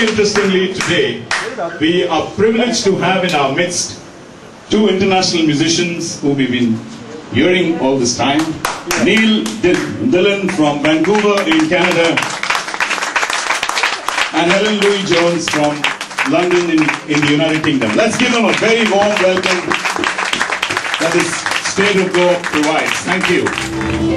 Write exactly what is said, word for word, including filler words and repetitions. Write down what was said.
very interestingly, today we are privileged to have in our midst two international musicians who we've been hearing all this time. Neil Dillon from Vancouver in Canada and Helen Louis-Jones from London in, in the United Kingdom. Let's give them a very warm welcome that this State of Go provides. Thank you.